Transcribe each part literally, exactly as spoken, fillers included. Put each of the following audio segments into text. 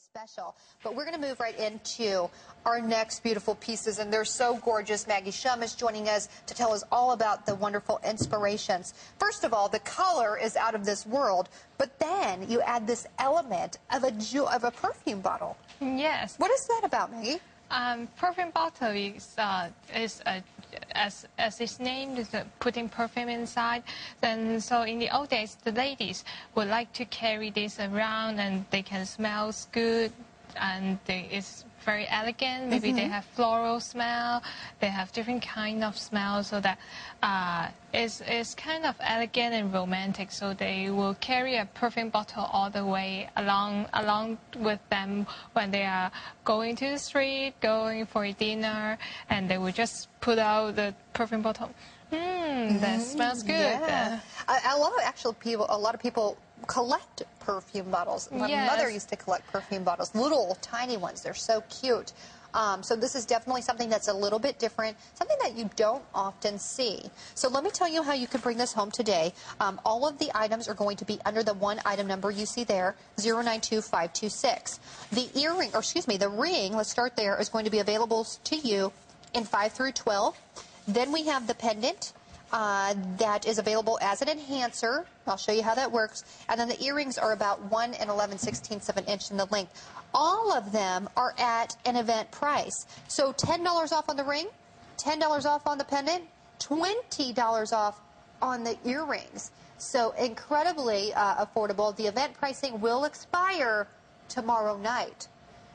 special. But we're going to move right into our next beautiful pieces, and they're so gorgeous. Maggie Shum is joining us to tell us all about the wonderful inspirations. First of all, the color is out of this world, but then you add this element of a ju of a perfume bottle. Yes. What is that about, Maggie? Um, perfume bottle is uh, is a, as as its name is uh, putting perfume inside. Then so in the old days, the ladies would like to carry this around, and they can smell good, and they, it's very elegant. Maybe mm-hmm. they have floral smell. They have different kind of smell, so that uh, it's it's kind of elegant and romantic. So they will carry a perfume bottle all the way along along with them when they are going to the street, going for dinner, and they will just put out the perfume bottle. Hmm, that smells good. Yeah. Uh, a lot of actual people, a lot of people collect perfume bottles. My yes. mother used to collect perfume bottles, little tiny ones. They're so cute. Um, so this is definitely something that's a little bit different, something that you don't often see. So let me tell you how you can bring this home today. Um, all of the items are going to be under the one item number you see there, zero nine two five two six. The earring, or excuse me, the ring, let's start there, is going to be available to you in five through twelve. Then we have the pendant. Uh, that is available as an enhancer. I'll show you how that works. And then the earrings are about one and eleven sixteenths of an inch in the length. All of them are at an event price. So ten dollars off on the ring, ten dollars off on the pendant, twenty dollars off on the earrings. So incredibly uh, affordable. The event pricing will expire tomorrow night.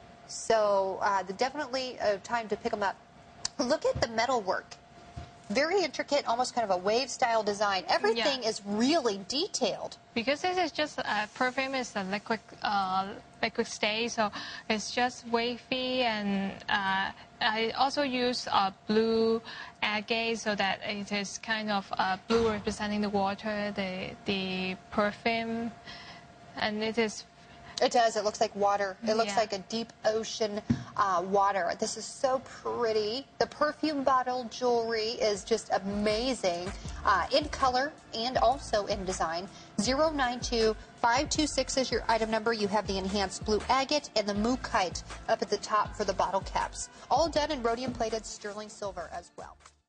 So uh, definitely a time to pick them up. Look at the metal work. Very intricate, almost kind of a wave-style design. Everything yeah. is really detailed. Because this is just uh, perfume is a liquid uh, liquid state, so it's just wavy, and uh, I also use uh, blue agate so that it is kind of uh, blue representing the water, the the perfume, and it is. It does. It looks like water. It looks yeah. like a deep ocean uh, water. This is so pretty. The perfume bottle jewelry is just amazing uh, in color and also in design. zero nine two five two six is your item number. You have the enhanced blue agate and the mookaite up at the top for the bottle caps. All done in rhodium-plated sterling silver as well.